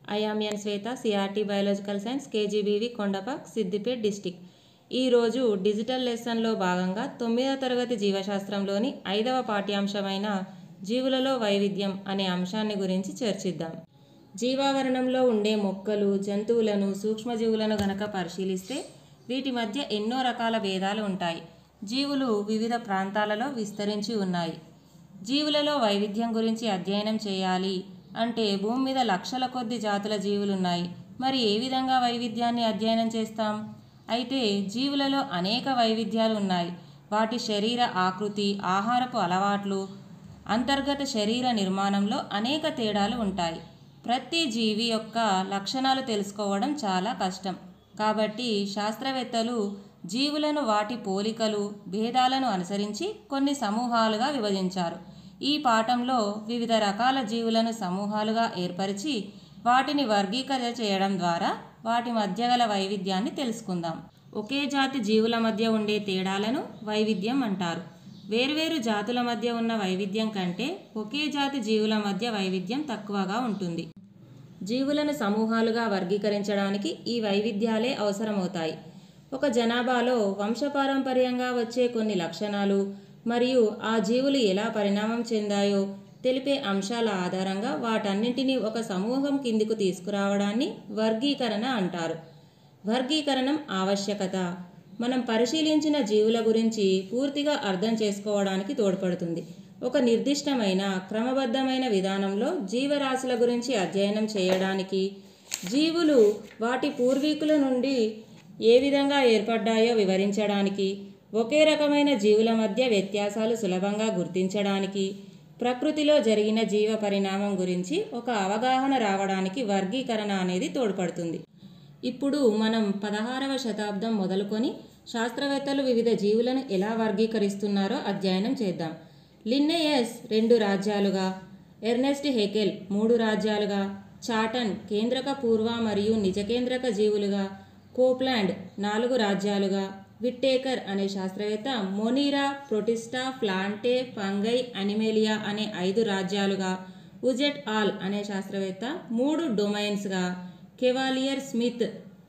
I am N Sweta, CRT Biological Science, KGBV Kondapag, Siddipet District. ఈ రోజు digital లెసన్లో భాగంగా 9వ తరగతి జీవశాస్త్రంలోని 5వ పాఠ్యాంశమైన జీవులలో వైవిధ్యం అనే అంశాన్ని గురించి చర్చిద్దాం. జీవావరణంలో ఉండే మొక్కలు, జంతువులను, సూక్ష్మజీవులను గనక పరిశీలిస్తే వీటి మధ్య ఎన్నో రకాల భేదాలు ఉంటాయి. జీవులు వివిధ ప్రాంతాలలో విస్తరించి ఉన్నాయి. జీవులలో వైవిధ్యం గురించి అధ్యయనం చేయాలి అంటే భూమి మీద లక్షల కొద్ది జాతుల జీవులున్నాయి. మరి ఏ విధంగా వైవిధ్యాన్ని అధ్యయనం చేస్తాం? అయితే జీవులలో అనేక వైవిధ్యాలు ఉన్నాయి. వాటి శరీర ఆకృతి, ఆహారపు అలవాట్లు, అంతర్గత శరీర నిర్మాణంలో అనేక తేడాలు ఉంటాయి. ప్రతి జీవి యొక్క లక్షణాలు తెలుసుకోవడం చాలా కష్టం. కాబట్టి శాస్త్రవేత్తలు జీవులను వాటి పోలికలు, భేదాలను అనుసరించి కొన్ని సమూహాలుగా విభజించారు. ఈ పాఠంలో వివిధ రకాల జీవులను సమూహాలుగా ఏర్పరిచి వాటిని వర్గీకరణ చేయడం ద్వారా వాటి మధ్య గల వైవిధ్యాన్ని తెలుసుకుందాం. ఒకే జాతి జీవుల మధ్య ఉండే తేడాలను వైవిధ్యం అంటారు. వేర్వేరు జాతుల మధ్య ఉన్న వైవిధ్యం కంటే ఒకే జాతి జీవుల మధ్య వైవిధ్యం తక్కువగా ఉంటుంది. జీవులను సమూహాలుగా వర్గీకరించడానికి ఈ వైవిధ్యాలే అవసరమవుతాయి. ఒక జనాభాలో వంశపారంపర్యంగా వచ్చే కొన్ని లక్షణాలు మరియు ఆ జీవులు ఎలా పరిణామం చెందాయో తెలిపే అంశాల ఆధారంగా వాటన్నింటినీ ఒక సమూహం కిందికి తీసుకురావడాన్ని వర్గీకరణ అంటారు. వర్గీకరణం ఆవశ్యకత మనం పరిశీలించిన జీవుల గురించి పూర్తిగా అర్థం చేసుకోవడానికి తోడ్పడుతుంది. ఒక నిర్దిష్టమైన క్రమబద్ధమైన విధానంలో జీవరాశుల గురించి అధ్యయనం చేయడానికి, జీవులు వాటి పూర్వీకుల నుండి ఏ విధంగా ఏర్పడ్డాయో వివరించడానికి, ఒకే రకమైన జీవుల మధ్య వ్యత్యాసాలు సులభంగా గుర్తించడానికి, ప్రకృతిలో జరిగిన జీవ పరిణామం గురించి ఒక అవగాహన రావడానికి వర్గీకరణ అనేది తోడ్పడుతుంది. ఇప్పుడు మనం 16వ శతాబ్దం మొదలుకొని శాస్త్రవేత్తలు వివిధ జీవులను ఎలా వర్గీకరిస్తున్నారో అధ్యయనం చేద్దాం. లిన్నెయస్ 2 రాజ్యాలుగా, ఎర్నెస్ట్ హెకెల్ 3 రాజ్యాలుగా, చాటన్ కేంద్రక పూర్వ మరియు నిజకేంద్రక జీవులుగా, కోప్లాండ్ 4 రాజ్యాలుగా, విట్టేకర్ అనే శాస్త్రవేత్త Monera, Protista, Plantae, Fungi, Animalia అనే 5 రాజ్యాలుగా, ఉజెట్ ఆల్ అనే శాస్త్రవేత్త 3 డొమైన్స్గా, కెవాలియర్ స్మిత్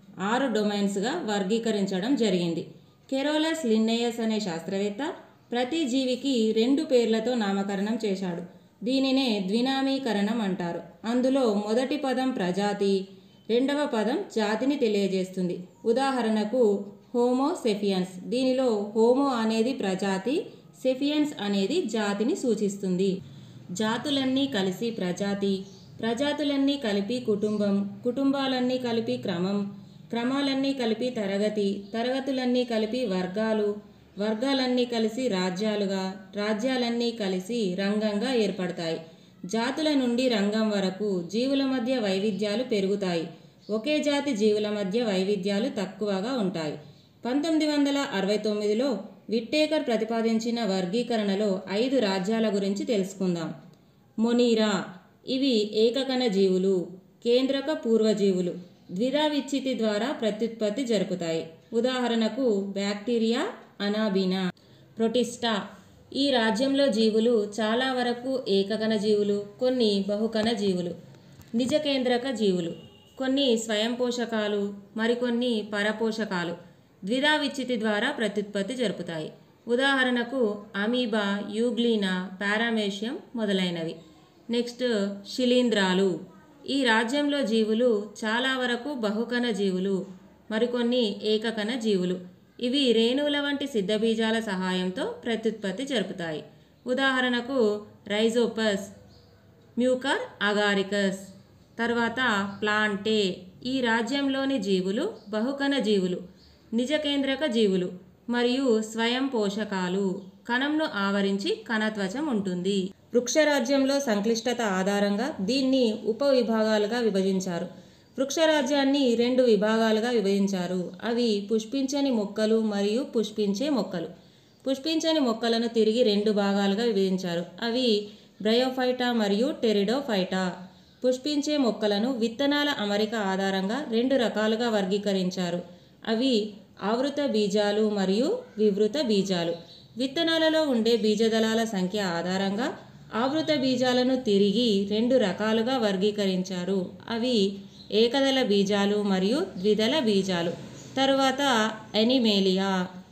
6 డొమైన్స్గా వర్గీకరించడం జరిగింది. కెరోలస్ లిన్నెయస్ అనే శాస్త్రవేత్త ప్రతి జీవికి 2 పేర్లతో నామకరణం చేశాడు. దీనినే ద్వినామీకరణం అంటారు. అందులో మొదటి పదం ప్రజాతి, రెండవ పదం జాతిని తెలియజేస్తుంది. ఉదాహరణకు హోమో సెఫియన్స్. దీనిలో హోమో అనేది ప్రజాతి, సెఫియన్స్ అనేది జాతిని సూచిస్తుంది. జాతులన్నీ కలిసి ప్రజాతి, ప్రజాతులన్నీ కలిపి కుటుంబం, కుటుంబాలన్నీ కలిపి క్రమం, క్రమాలన్నీ కలిపి తరగతి, తరగతులన్నీ కలిపి వర్గాలు, వర్గాలన్నీ కలిసి రాజ్యాలుగా, రాజ్యాలన్నీ కలిసి రంగంగా ఏర్పడతాయి. జాతుల నుండి రంగం వరకు జీవుల మధ్య వైవిధ్యాలు పెరుగుతాయి. ఒకే జాతి జీవుల మధ్య వైవిధ్యాలు తక్కువగా ఉంటాయి. 1969లో విట్టేకర్ ప్రతిపాదించిన వర్గీకరణలో 5 రాజ్యాల గురించి తెలుసుకుందాం. మొనీరా ఇవి ఏకకణ జీవులు, కేంద్రక పూర్వజీవులు, ద్విధా విచ్ఛితి ద్వారా ప్రత్యుత్పత్తి జరుపుతాయి. ఉదాహరణకు బ్యాక్టీరియా, అనాబీనా. ప్రొటిస్టా ఈ రాజ్యంలో జీవులు చాలా వరకు ఏకకణ జీవులు, కొన్ని బహుకణ జీవులు. నిజకేంద్రక జీవులు కొన్ని స్వయం పోషకాలు, మరికొన్ని పరపోషకాలు ద్విధా విచ్ఛితి ద్వారా ప్రత్యుత్పత్తి జరుపుతాయి. ఉదాహరణకు అమీబా, యూగ్లీనా, పారామేషియం మొదలైనవి. నెక్స్ట్ శిలీంధ్రాలు ఈ రాజ్యంలో జీవులు చాలా వరకు బహుకణ జీవులు, మరికొన్ని ఏకకణ జీవులు. ఇవి రేణువుల వంటి సిద్ధబీజాల సహాయంతో ప్రత్యుత్పత్తి జరుపుతాయి. ఉదాహరణకు రైజోపస్, మ్యూకర్ అగారికస్. తర్వాత ప్లాంటే ఈ రాజ్యంలోని జీవులు బహుకణ జీవులు, నిజకేంద్రక జీవులు మరియు స్వయం పోషకాలు. కణంను ఆవరించి కణత్వచం ఉంటుంది. వృక్షరాజ్యంలో సంక్లిష్టత ఆధారంగా దీన్ని ఉపవిభాగాలుగా విభజించారు. వృక్షరాజ్యాన్ని 2 విభాగాలుగా విభజించారు. అవి పుష్పించని మొక్కలు మరియు పుష్పించే మొక్కలు. పుష్పించని మొక్కలను తిరిగి 2 భాగాలుగా విభజించారు. అవి బ్రయోఫైటా మరియు టెరిడోఫైటా. పుష్పించే మొక్కలను విత్తనాల అమరిక ఆధారంగా 2 రకాలుగా వర్గీకరించారు. అవి ఆవృత బీజాలు మరియు వివృత బీజాలు. విత్తనాలలో ఉండే బీజదళాల సంఖ్య ఆధారంగా ఆవృత బీజాలను తిరిగి 2 రకాలుగా వర్గీకరించారు. అవి ఏకదళ బీజాలు మరియు ద్విదళ బీజాలు. తరువాత ఎనిమేలియా.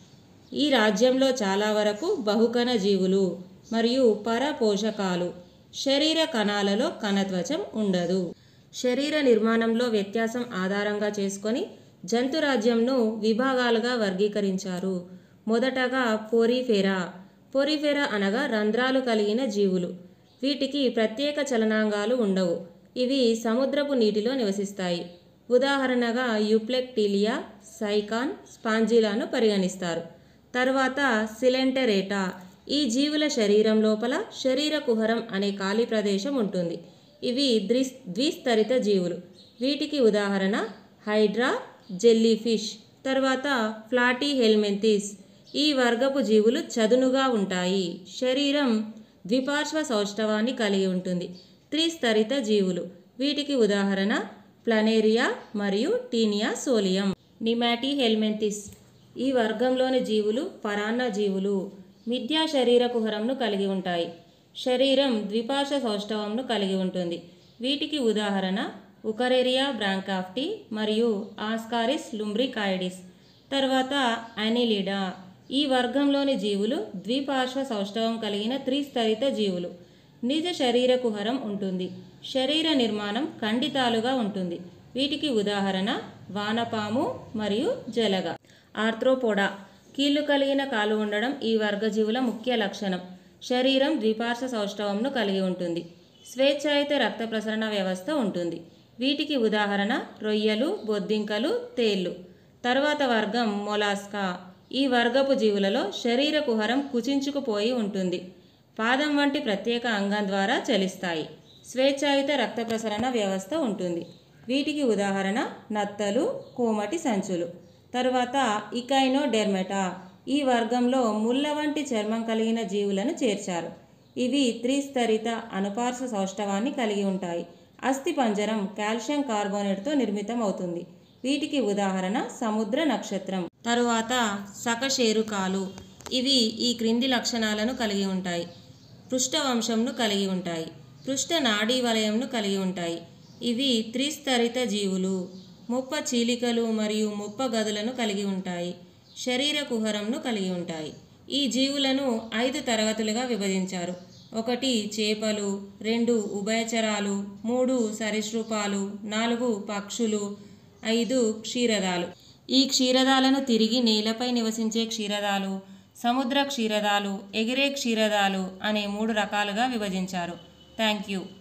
ఈ రాజ్యంలో చాలా వరకు బహుకణ జీవులు మరియు పరపోషకాలు. శరీర కణాలలో కణత్వచం ఉండదు. శరీర నిర్మాణంలో వ్యత్యాసం ఆధారంగా చేసుకొని జంతురాజ్యంను విభాగాలుగా వర్గీకరించారు. మొదటగా పోరిఫెరా. పోరిఫెరా అనగా రంధ్రాలు కలిగిన జీవులు. వీటికి ప్రత్యేక చలనాంగాలు ఉండవు. ఇవి సముద్రపు నీటిలో నివసిస్తాయి. ఉదాహరణగా యూప్లెక్టీలియా, సైకాన్, స్పాంజిలాను పరిగణిస్తారు. తర్వాత సిలెంటరేటా. ఈ జీవుల శరీరం లోపల శరీర కుహరం అనే ఖాళీ ప్రదేశం ఉంటుంది. ఇవి ద్విస్తరిత జీవులు. వీటికి ఉదాహరణ హైడ్రా, జెల్లీఫిష్. తర్వాత ఫ్లాటీ హెల్మెంతిస్. ఈ వర్గపు జీవులు చదునుగా ఉంటాయి. శరీరం ద్విపార్శ్వ సౌష్ఠవాన్ని కలిగి ఉంటుంది. త్రిస్తరిత జీవులు. వీటికి ఉదాహరణ ప్లనేరియా మరియు టీనియా సోలియం. నిమాటీ హెల్మెంతిస్. ఈ వర్గంలోని జీవులు పరాన్న జీవులు. మిథ్యా శరీర కుహరంను కలిగి ఉంటాయి. శరీరం ద్విపార్శ్వ సౌష్ఠవంను కలిగి ఉంటుంది. వీటికి ఉదాహరణ ఉకరేరియా బ్రాంకాఫ్టి మరియు ఆస్కారిస్ లుంబ్రికాయిడిస్. తర్వాత అనిలిడా. ఈ వర్గంలోని జీవులు ద్విపార్శ్వ సౌష్ఠవం కలిగిన త్రిస్తరిత జీవులు. నిజ శరీర కుహరం ఉంటుంది. శరీర నిర్మాణం ఖండితాలుగా ఉంటుంది. వీటికి ఉదాహరణ వానపాము మరియు జలగ. ఆర్థ్రోపోడా. కీళ్లు కలిగిన కాలు ఉండడం ఈ వర్గజీవుల ముఖ్య లక్షణం. శరీరం ద్విపార్శ్వ సౌష్ఠవంను కలిగి ఉంటుంది. స్వేచ్ఛాయుత రక్త ప్రసరణ వ్యవస్థ ఉంటుంది. వీటికి ఉదాహరణ రొయ్యలు, బొద్దింకలు, తేళ్లు. తర్వాత వర్గం మొలాస్కా. ఈ వర్గపు జీవులలో శరీర కుహరం కుచించుకుపోయి ఉంటుంది. పాదం వంటి ప్రత్యేక అంగం ద్వారా చలిస్తాయి. స్వేచ్ఛాయుత రక్త ప్రసరణ వ్యవస్థ ఉంటుంది. వీటికి ఉదాహరణ నత్తలు, కోమటి సంచులు. తరువాత ఇకైనోడెర్మెటా. ఈ వర్గంలో ముళ్ళ వంటి చర్మం కలిగిన జీవులను చేర్చారు. ఇవి త్రిస్తరిత అనుపార్శ్వ సౌష్ఠవాన్ని కలిగి ఉంటాయి. అస్థిపంజరం కాల్షియం కార్బోనేట్తో నిర్మితం అవుతుంది. వీటికి ఉదాహరణ సముద్ర నక్షత్రం. తరువాత సకశేరుకాలు. ఇవి ఈ క్రింది లక్షణాలను కలిగి ఉంటాయి. పృష్ఠవంశంను కలిగి ఉంటాయి. పృష్ఠ నాడీ వలయంను కలిగి ఉంటాయి. ఇవి త్రిస్తరిత జీవులు. ముప్ప చీలికలు మరియు ముప్ప గదులను కలిగి ఉంటాయి. శరీర కుహరంను కలిగి ఉంటాయి. ఈ జీవులను 5 తరగతులుగా విభజించారు. 1 చేపలు, 2 ఉభయచరాలు, 3 సరీసృపాలు, 4 పక్షులు, 5 క్షీరదాలు. ఈ క్షీరదాలను తిరిగి నేలపై నివసించే క్షీరదాలు, సముద్ర క్షీరదాలు, ఎగిరే క్షీరదాలు అనే 3 రకాలుగా విభజించారు. Thank you.